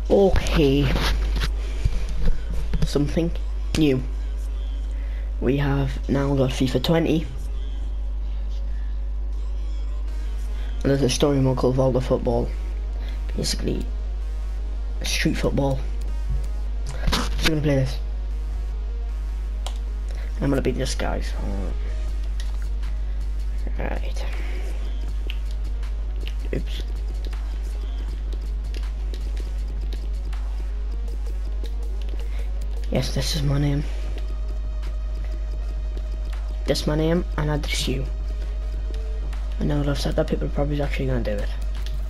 Okay, something new. We have now got FIFA 20. And there's a story mode called Volta Football. Basically, street football. So I'm gonna play this. I'm gonna beat this guy. Right. Oops. Yes, this is my name. This is my name, and add this you. And now that I've said that, people are probably actually gonna do it.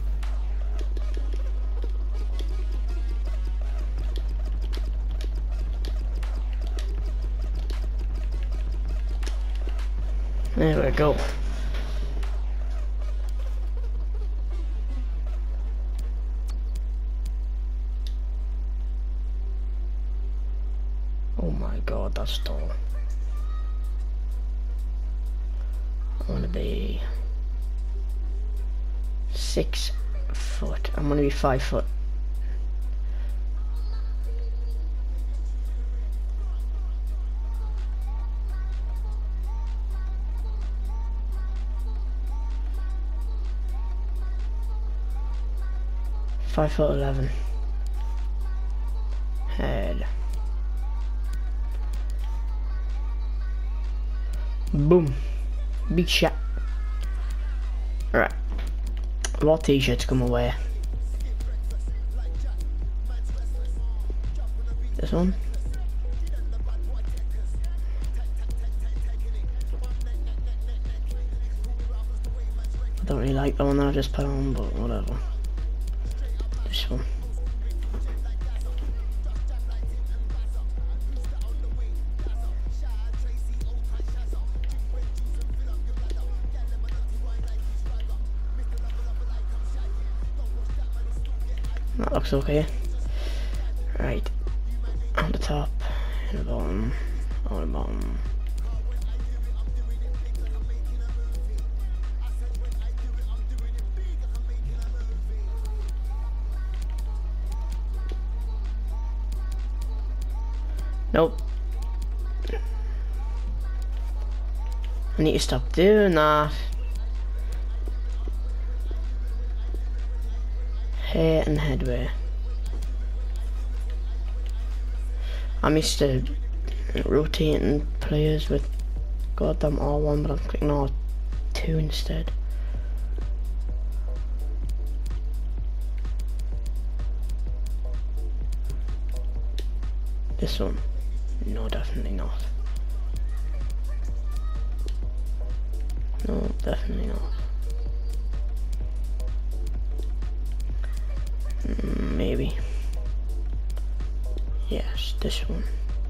There we go. Oh my god, that's tall. I wanna be 6 foot. I'm gonna be 5 foot. $5'11". Head. Boom. Big shot. Alright. What t-shirts come away? This one? I don't really like the one that I just put on, but whatever. This one. That looks okay. Right. On the top, and the bottom, on the bottom. Nope. I need to stop doing that. Hair and headwear. I'm used to rotating players with goddamn R1, but I'm clicking R2 instead. This one? No, definitely not. No, definitely not. Maybe. Yes, this one.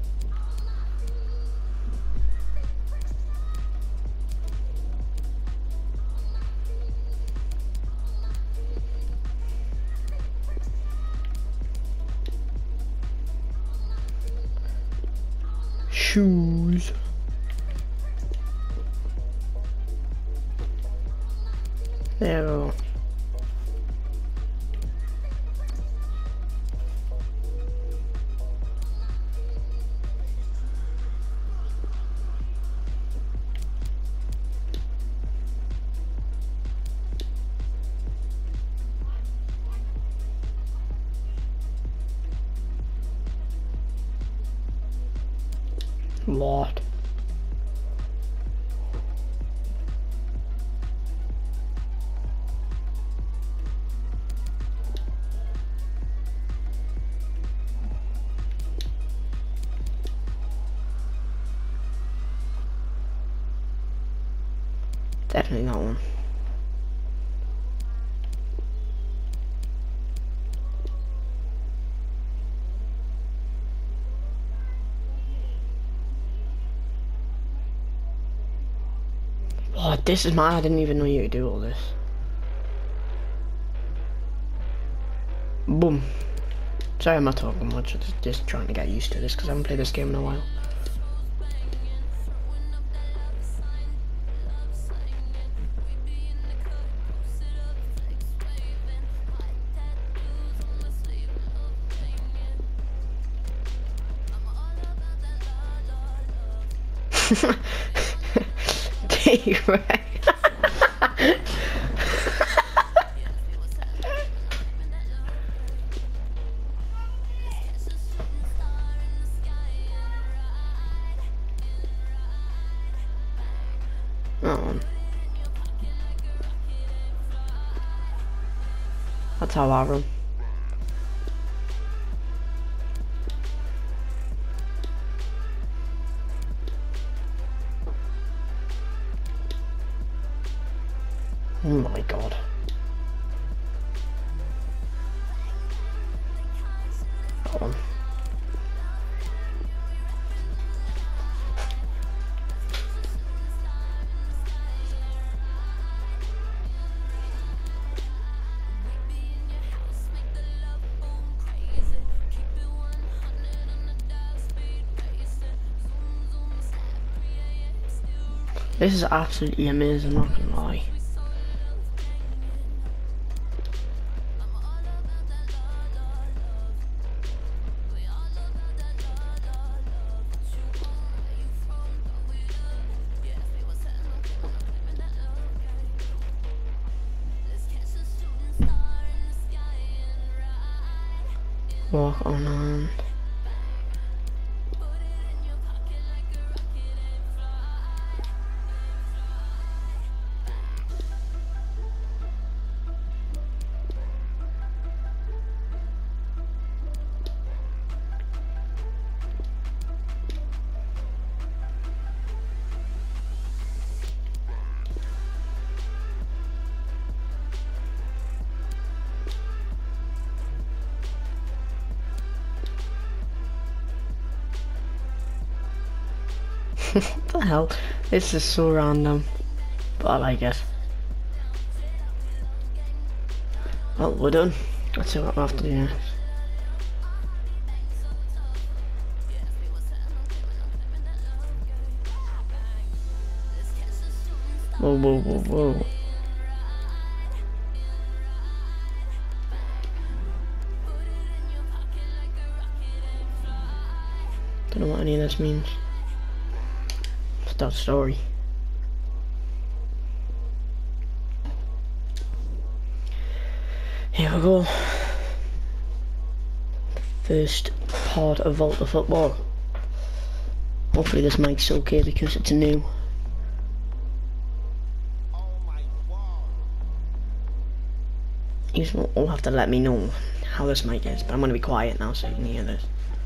Shoes. There we go. Lot. Definitely not one. Oh, this is mine. I didn't even know you could do all this. Boom. Sorry I'm not talking much. I'm just trying to get used to this because I haven't played this game in a while. T-Rex. Oh. That's how I run. Oh my god. That one. This is absolutely amazing, I'm not gonna lie. Walk on. What the hell? This is so random, but I like it. Well, we're done. Let's see what we have to do next. Whoa, whoa, whoa, whoa. Don't know what any of this means. Start story. Here we go. First part of Volta Football. Hopefully this mic's okay because it's new. You all have to let me know how this mic is, but I'm going to be quiet now so you can hear this.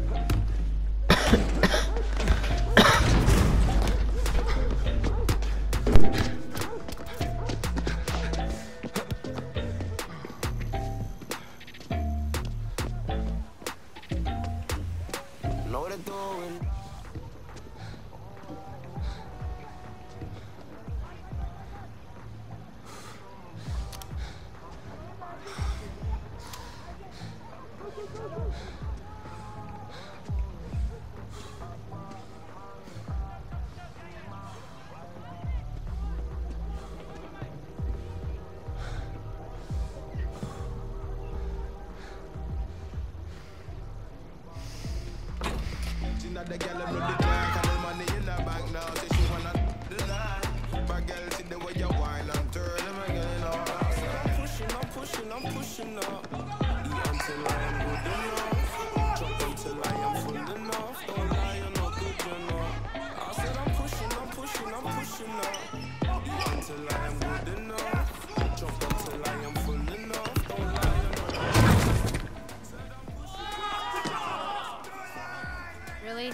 The girl with the black and the money in the bank now, so she wanna deny. But girl, see the way you whine and turn, I'm getting all outside. I'm pushing up. Eat until I am good enough. Drop until I am full enough. Don't lie, you're not good enough. I said I'm pushing up. Eat until I am good enough. Drop until I am full enough. Don't lie, you're not. Really?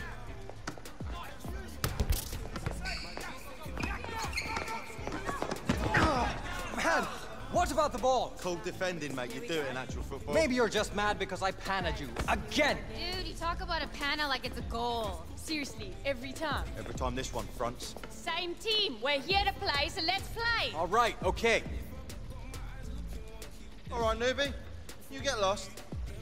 Man, what about the ball? Cold defending, mate. You do it in actual football. Maybe you're just mad because I panned you. Again! Dude, you talk about a panna like it's a goal. Seriously, every time. Every time this one fronts. Same team. We're here to play, so let's play. All right, okay. All right, newbie. You get lost.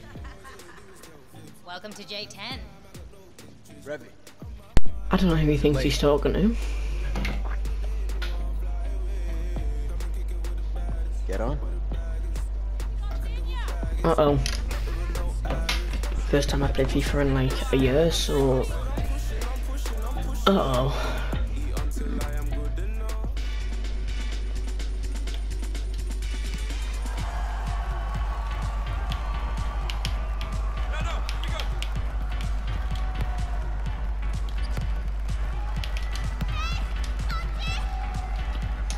Welcome to J10. Revy. I don't know who he thinks he's talking to. Get on. Uh-oh. First time I played FIFA in like a year, so... Uh-oh.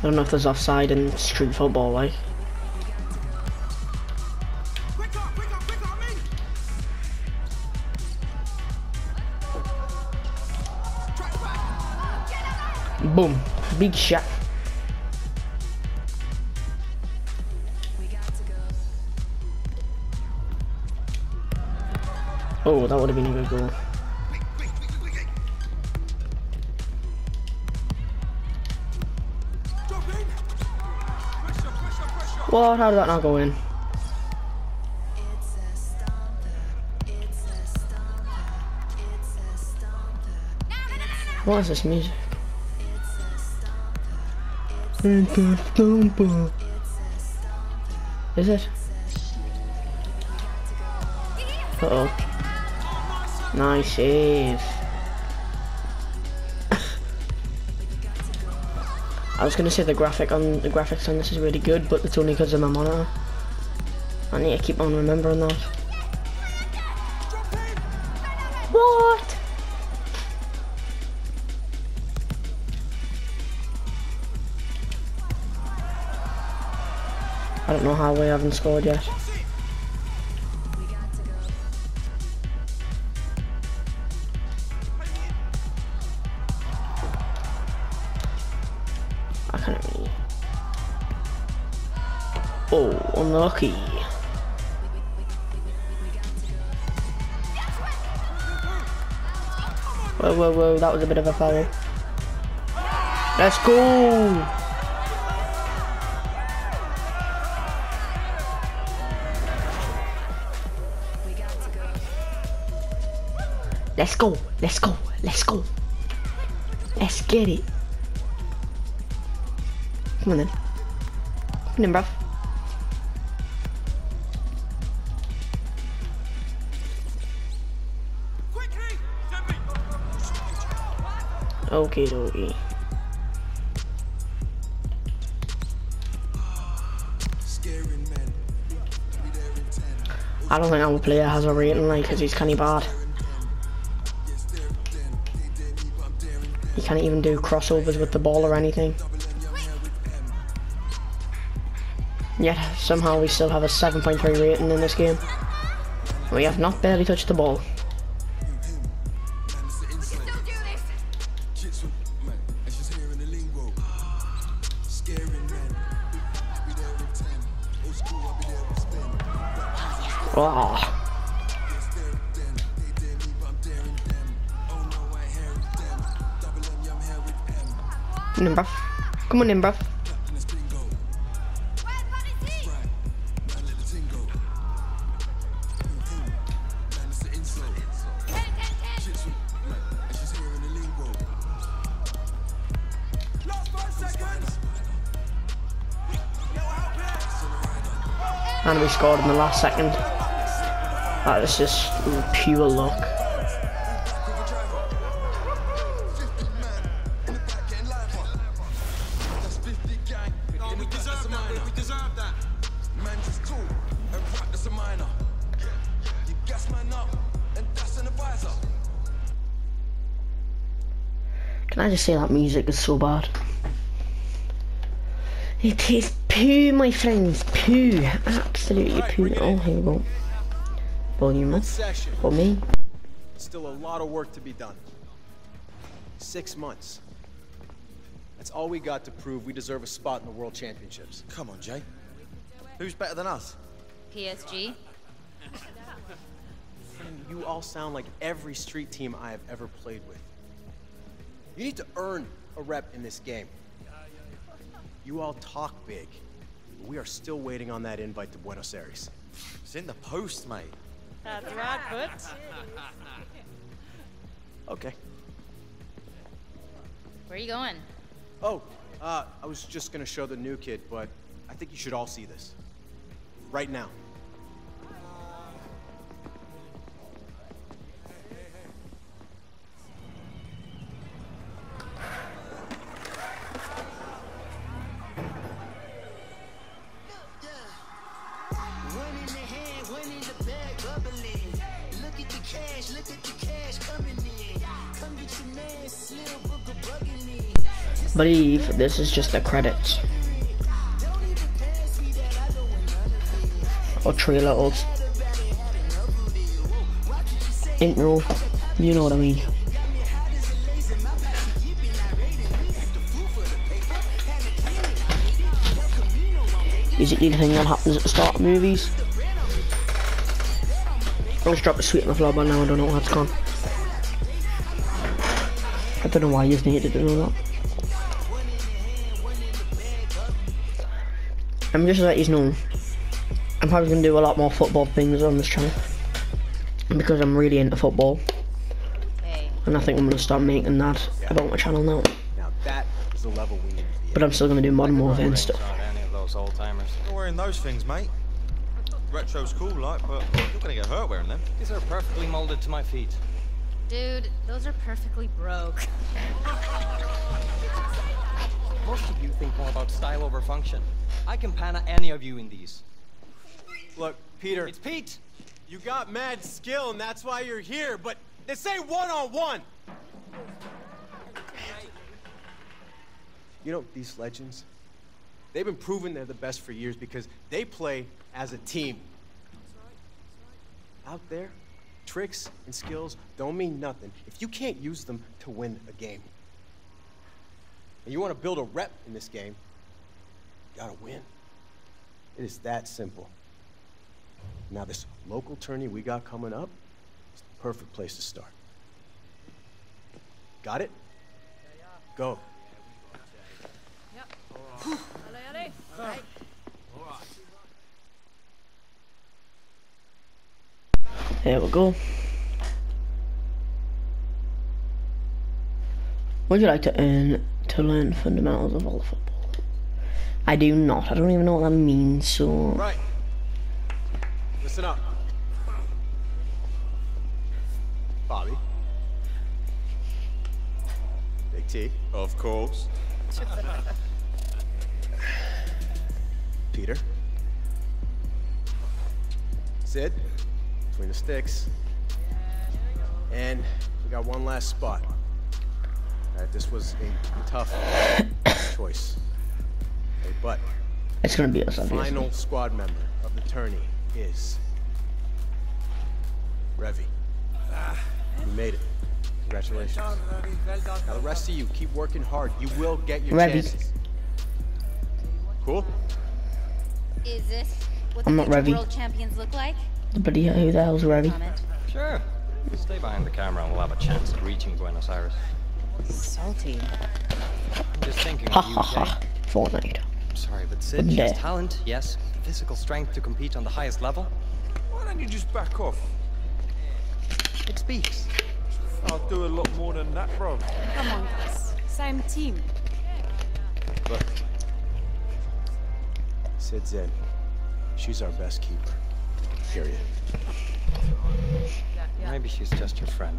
I don't know if there's offside in street football, like. Boom. Big shot. Oh, that would have been a good goal. What? How did that not go in? What is this music? Is it? Uh-oh. Nice save. I was gonna say the graphics on this is really good, but it's only because of my monitor. I need to keep on remembering that. What? I don't know how we haven't scored yet. I can't really. Oh, unlucky. Whoa, whoa, whoa, that was a bit of a foul. Let's go! Let's go, let's go, let's go. Let's get it. Come on then. Come on, bruv. Okay, dokie. I don't think our player has a rating, like, because he's kinda bad. He can't even do crossovers with the ball or anything. Yet, somehow we still have a 7.3 rating in this game. We have not barely touched the ball. Oh. Come on, bruv. Come on in, bruv. And we scored in the last second. That is just pure luck. Can I just say that music is so bad? It is poo, my friends, poo, absolutely poo. Oh, here we go. Volume up for me. Still a lot of work to be done. 6 months. That's all we got to prove we deserve a spot in the World Championships. Come on, Jay. Who's better than us? PSG? And you all sound like every street team I have ever played with. You need to earn a rep in this game. You all talk big, but we are still waiting on that invite to Buenos Aires. It's in the post, mate. That's right, Butch. Okay. Where are you going? Oh, I was just gonna show the new kid, but I think you should all see this. Right now. believe this is just the credits. Or trailer or intro, you know what I mean. Basically the thing that happens at the start of movies. I just dropped a sweet on the floor by now, I don't know where it's gone. I don't know why you needed to do that. I'm just letting you know, I'm probably going to do a lot more football things on this channel. Because I'm really into football. Hey. And I think I'm going to start making that about my channel now. Now that is the level we need to be But I'm still going to do modern warfare and stuff. Any of those old timers. You're wearing those things, mate. Retro's cool, like, but you're gonna get hurt wearing them. These are perfectly molded to my feet. Dude, those are perfectly broke. Most of you think more about style over function. I can pana any of you in these. Look, Peter, It's Pete! you got mad skill and that's why you're here, but this ain't one-on-one. You know, these legends, they've been proving they're the best for years because they play as a team. Out there, tricks and skills don't mean nothing if you can't use them to win a game. And you want to build a rep in this game, you gotta win. It is that simple. Now this local tourney we got coming up is the perfect place to start. Got it? Go. There we go. Would you like to learn fundamentals of all the football? I do not. I don't even know what that means, so... Right. Listen up. Bobby. Big T. Of course. Peter. Sid. Between the sticks. And we got one last spot. This was a tough choice. Hey, but It's gonna be us, obviously. final squad member of the tourney is Revy. You made it. Congratulations. Now the rest of you, keep working hard. You will get your Revy. chances. Cool? Is this what I'm the not future Revy. world champions look like? But yeah, who the hell's Revy? Comment. Sure. Stay behind the camera and we'll have a chance at reaching Buenos Aires. Salty. I'm just thinking Ha of you, ha ha. Jay. Fortnite. I'm sorry, but Sid, Wouldn't she has dare. talent, yes. The physical strength to compete on the highest level. Why don't you just back off? It speaks. I'll do a lot more than that, bro. Come on, guys. Same team. Look. Sid's in. She's our best keeper. Period. Maybe she's just your friend.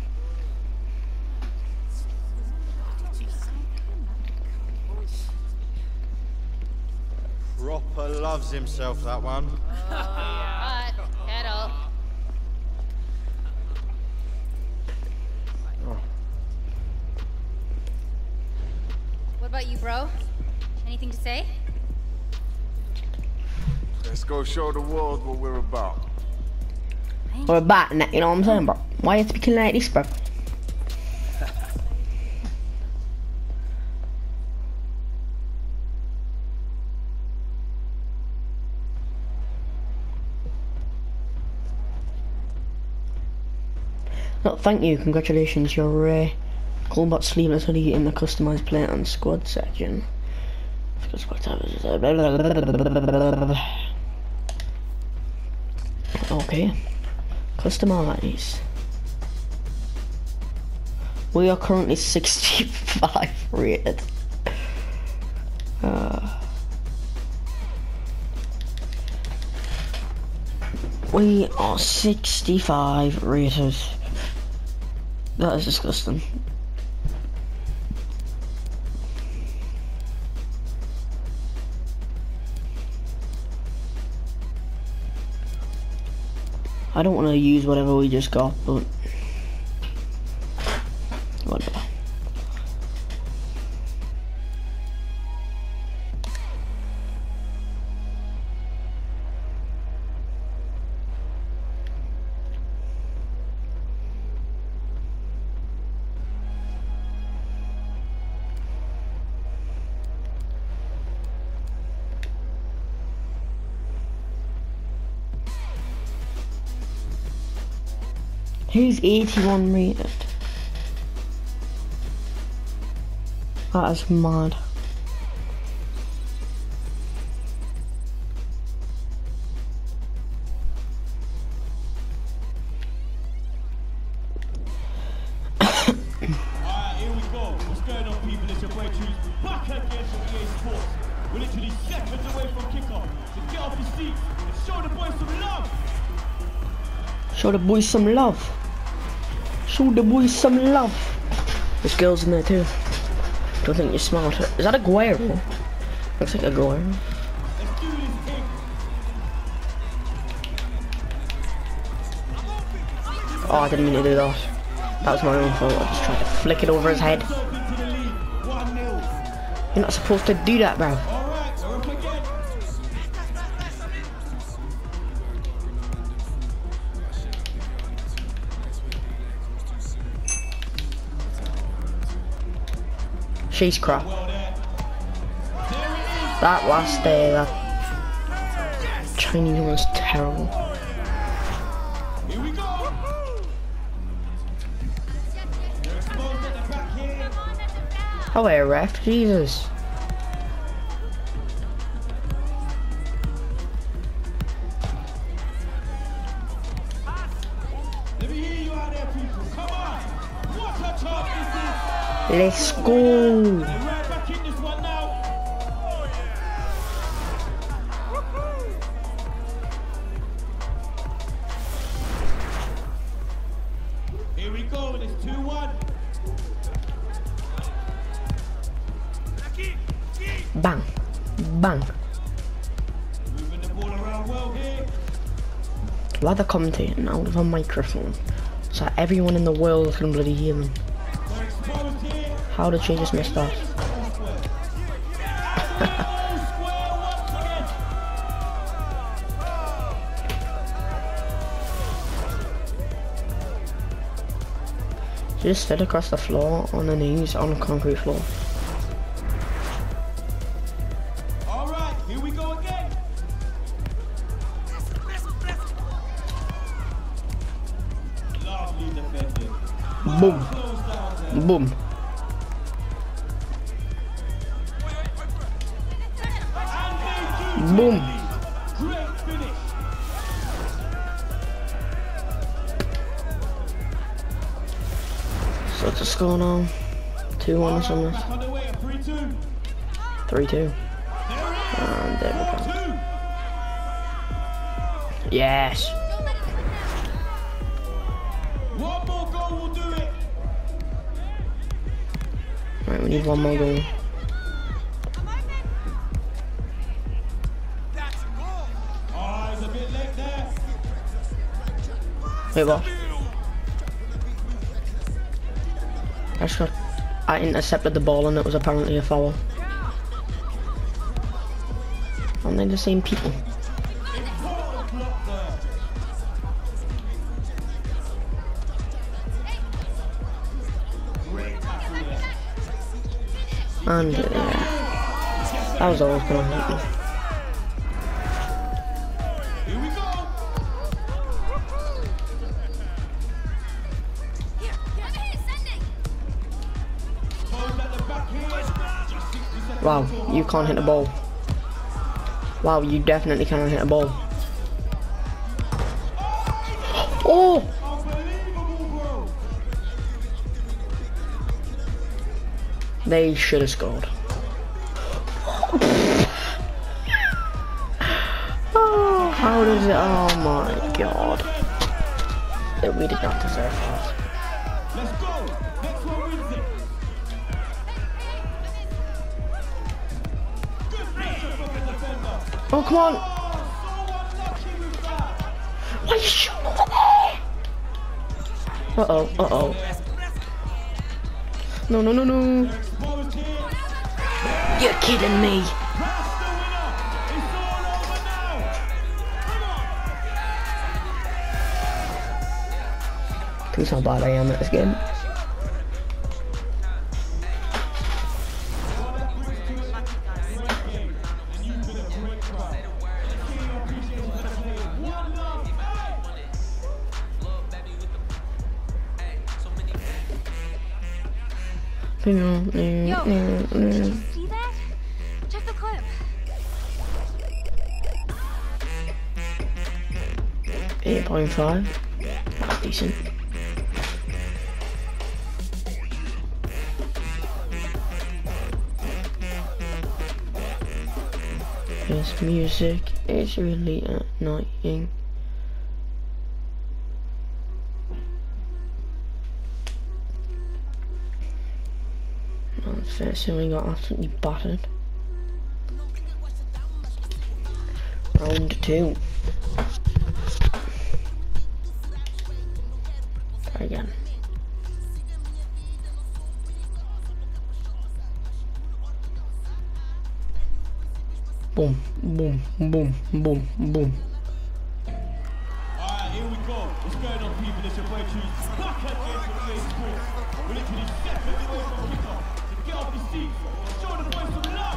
Proper loves himself, that one. But, kettle. What about you, bro? Anything to say? Let's go show the world what we're about. We're batting it, you know what I'm saying, bro? Why are you speaking like this, bro? No, thank you, congratulations, you're Golbot Sleeveless Hoodie in the customized player and squad section. Okay, customize. We are currently 65 rated. We are 65 rated. That is disgusting. I don't want to use whatever we just got, but whatever. He's 81 rated. That is mad. Alright, here we go. What's going on, people? It's your boy Juice back again from EA Sports. We're literally seconds away from kickoff. So get off your seats and show the boys some love. Show the boys some love. Show the boys some love. There's girls in there too. Don't think you're smart. Is that a Aguero? Looks like a Aguero. Let's do this thing. Oh, I didn't mean to do that. That was my own fault. I just tried to flick it over his head. Yourself into the lead. 1-0. You're not supposed to do that, bro. Alright, so up again. She's crap. Well there. There it is. That last day, that Chinese one was terrible. Here we go. They're exposed at the back here. Oh, wait, ref. Jesus. Let me hear you out there, people. Come on. What a chance this is. Let's go. They're right back in this one now. Here we go, and it's 2-1. Bang. Bang. Moving the ball around well here. Why are they commentating out of a microphone? So everyone in the world can bloody hear them. They're exposed here. How did she just miss that? Square once again. She just slid across the floor on her knees on a concrete floor. All right, here we go again. Lovely defending. Boom. Close down there. Boom. And they do Boom. take the lead. Great finish. So what's the score now? 2-1 or something. Back on the way, a 3-2. 3-2. There it is. And there we go. 4-2. Yes. One more goal will do it. Right, we need one more goal. Oh, he's a bit late there. Wait, what? I intercepted the ball and it was apparently a foul. Aren't they the same people? Important block there. Great tackle there. And yeah, that was always gonna happen. Here we go. Exposed at the back here. Just 60 seconds Wow, until you can't hit the ball. Wow, you definitely can't hit a ball. Oh! unbelievable, bro. They should have scored. Oh, how does it? Oh my god. We did not deserve that. Let's go. Next one wins it. Good pressure from the defender. Oh, come on. So unlucky with that. Why are you shooting over there? Uh-oh, uh-oh. No, no, no, no. Exposed here. You're kidding me. That's the winner. It's all over now. Come on. That's how bad I am at this game. Well, that brings to it. Great game. And you've been a great crowd. Let's give you appreciation for the players. One love. Hey! Yo, did you see that? Check the clip. 8.5. That's decent. This music is really annoying. First thing we got absolutely battered. Round 2. Try again. Boom, boom, boom, boom, boom. Alright, here we go. What's going on, people? It's your boy Choose. Back again for EA Sports. We're literally seconds away from kickoff. So get off your seats. Show the boys some love.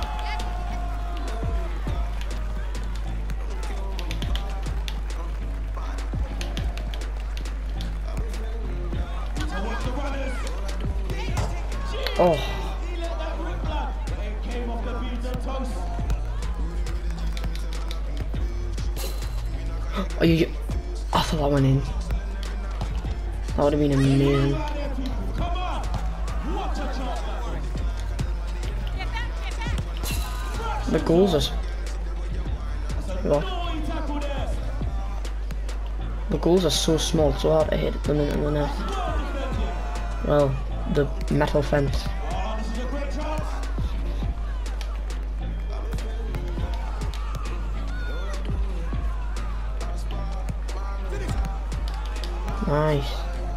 So watch the runners. Oh, He let that rip, lad. But it came off the beans and toast. oh you, I thought that went in. That would have been amazing. Right there, people. Come on. What a chance that was. The goals are what? Naughty tackle there. The goals are so small, so hard to hit them into the net. Well, the metal fence. Oh, this is a great chance. Nice.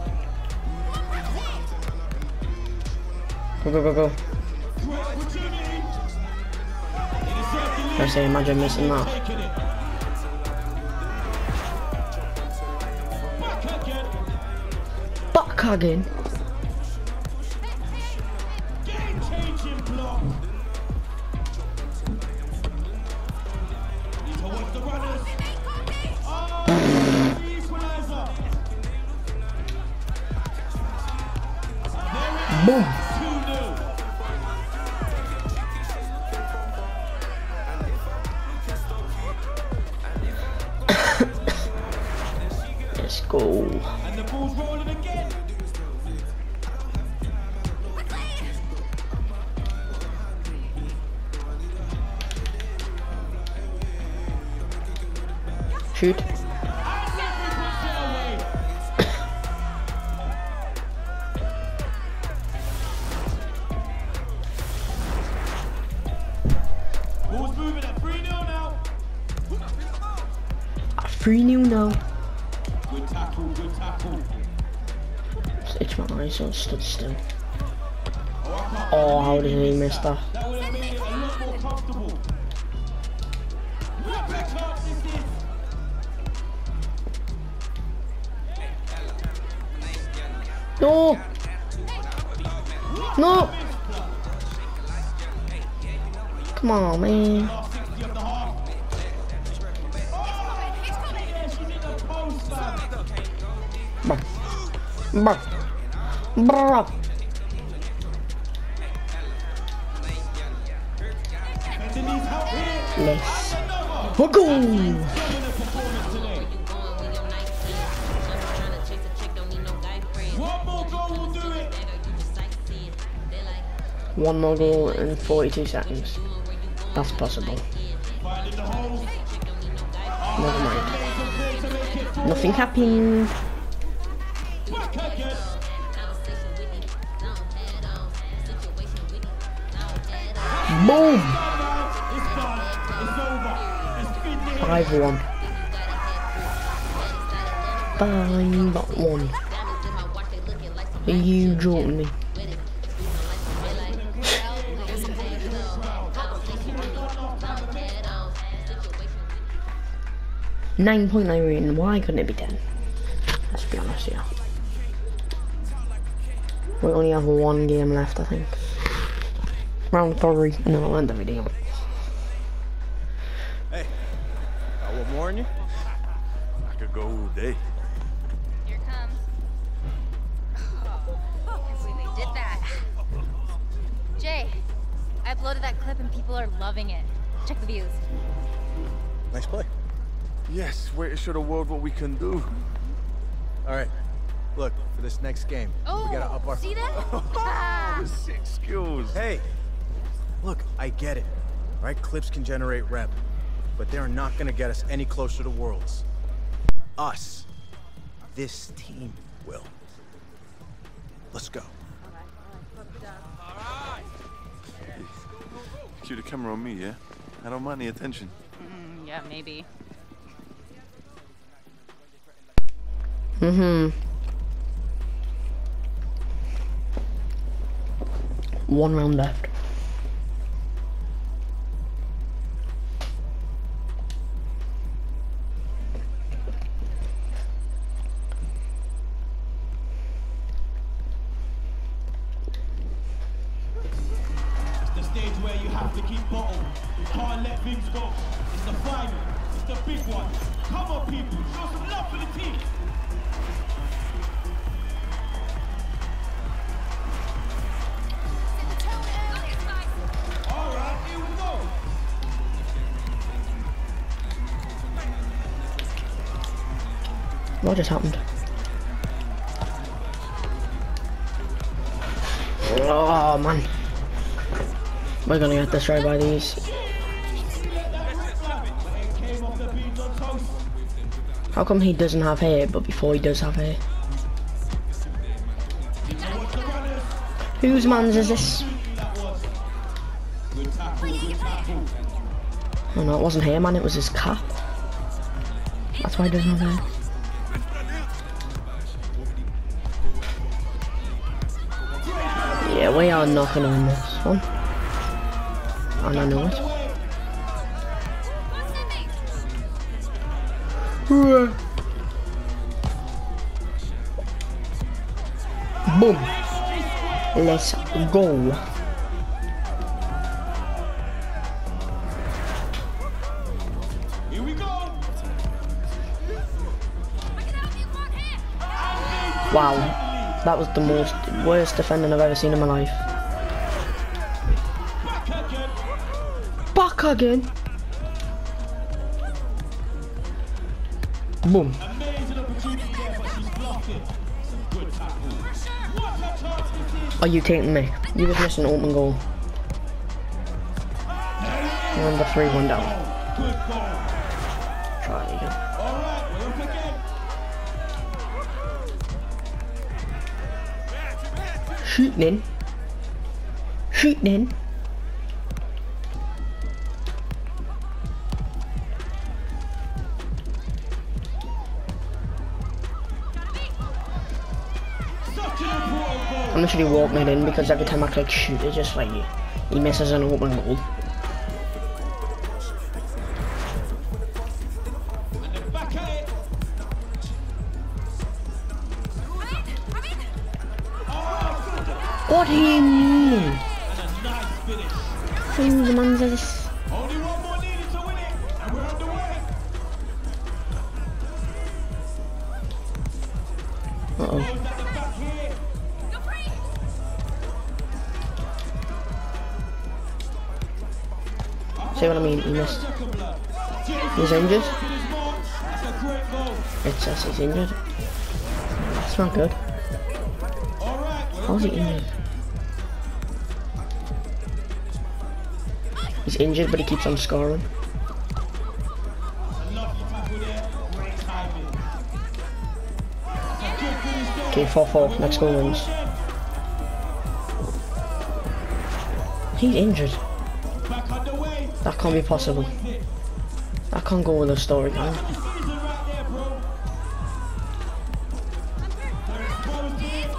Go, go, go, go. Great opportunity. I say, imagine missing that. Taking it. Back again. Back again. Game-changing block. Need to watch the runners. Oh, the equalizer. Boom. 2-0. Let's go. And the ball's rolling again. Shoot. And referee puts it away. Ball's moving at 3-0 now. 3-0 now. Good tackle, good tackle. Just itch my eyes, so I stood still. Oh, I can't Oh, how did believe he missed miss that? That would have made it a lot more comfortable. What a chance this is. No! No! Come on, man. Last 60 of the half. Oh, yeah, she's in the post, man. Brr. Brr. Brr. Denise help here. Let's Another. go! Dominant performance today. One more goal will do it. One more goal in 42 seconds. That's possible. Finding the holes. Never mind. Amazing play to make it 4-1. Nothing happened. Back again. Boom! It's done. It's over. It's finished. 5-1. 5-1. Are you joking me? .9 rating. Why couldn't it be 10? Let's be honest here. We only have one game left, I think. Round 3, and then I'll end the video. Hey, got one more in you? I could go all day. Here it comes. Oh, can't believe they did that. loving it. Check the views. Nice play. Yes, way to show the world what we can do. All right. Look, for this next game, Oh, we gotta up our... see that? The 6 skills. Hey! Look, I get it. Right? Clips can generate rep. But they're not gonna get us any closer to Worlds. Us. This team will. Let's go. Cue the camera on me, yeah? I don't mind the attention. Yeah, maybe. One round left. The stage where you have to keep bottle. You can't let things go. It's the final. It's the big one. Come on, people. Show some love for the team. All right, here we go. What just happened? Oh man. We're gonna get destroyed by these. How come he doesn't have hair, but before he does have hair? Whose man's is this? Oh no, it wasn't hair, man, it was his cap. That's why he doesn't have hair. Yeah, we are not gonna win this one. And I know it. Boom. Let's go. Here we go. Wow. That was the worst defending I've ever seen in my life. Back again. Boom. Amazing opportunity there, but she's blocked it. Some good tackle. What a chance this is. Are you taking me? You was missing an open goal. Number 3-1 down. Good goal. Try it again. All right, we're up again. Shooting in. Shooting in. Such an important goal. I'm literally walking it in because every time I click shoot, it's just like he misses an open goal. And then back at it. What do you mean? And a nice finish. Whose man's is this? Only one more needed to win it, and we're underway. Uh-oh. Goes at the back here. See what I mean? He missed. Second blood. He's injured. That's a great goal. It says he's injured. That's not good. All right, we're How's he up again. injured? He's injured, but he keeps on scoring. A lovely tackle there. Great timing. That's a good finish there. Okay, 4-4. Next goal wins. He's injured. Back underway. That can't be possible. That can't go with a storyline. Season right there, bro. They're exposed to it.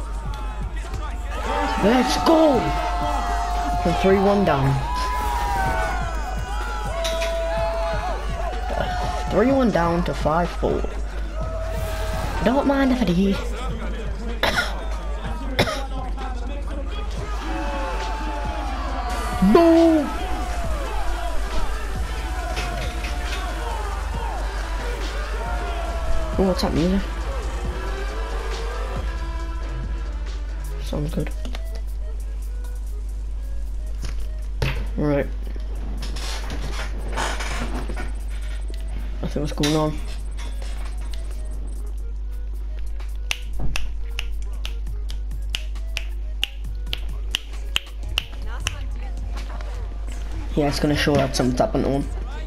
Let's go! From 3-1 down. 3-1 down to 5-4. Don't mind if I do. Boom! Oh, what's that music? Sounds good. Right. nothing was going on. Yeah, it's gonna show that something's happened to him.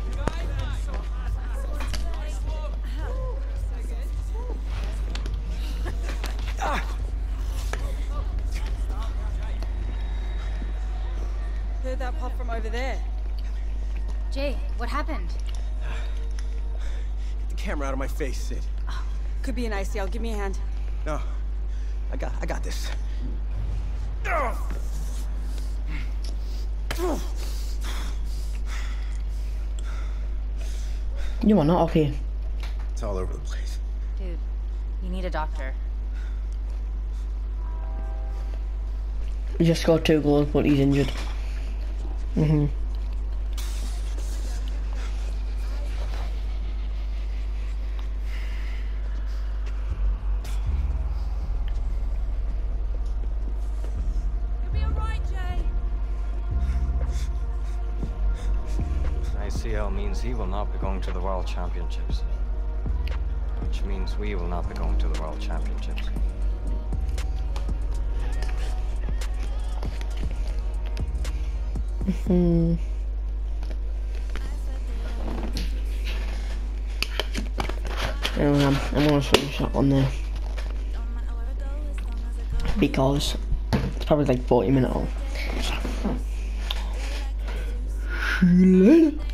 Heard that pop from over there. Jay, what happened? Get the camera out of my face, Sid. Could be an ACL. Give me a hand. No, I got this. You are not okay. It's all over the place. Dude, you need a doctor. He just scored 2 goals, but he's injured. ICL means he will not be going to the World Championships. Which means we will not be going to the World Championships. Anyway, I'm gonna finish that one there. Because it's probably like 40 minutes old. See you later.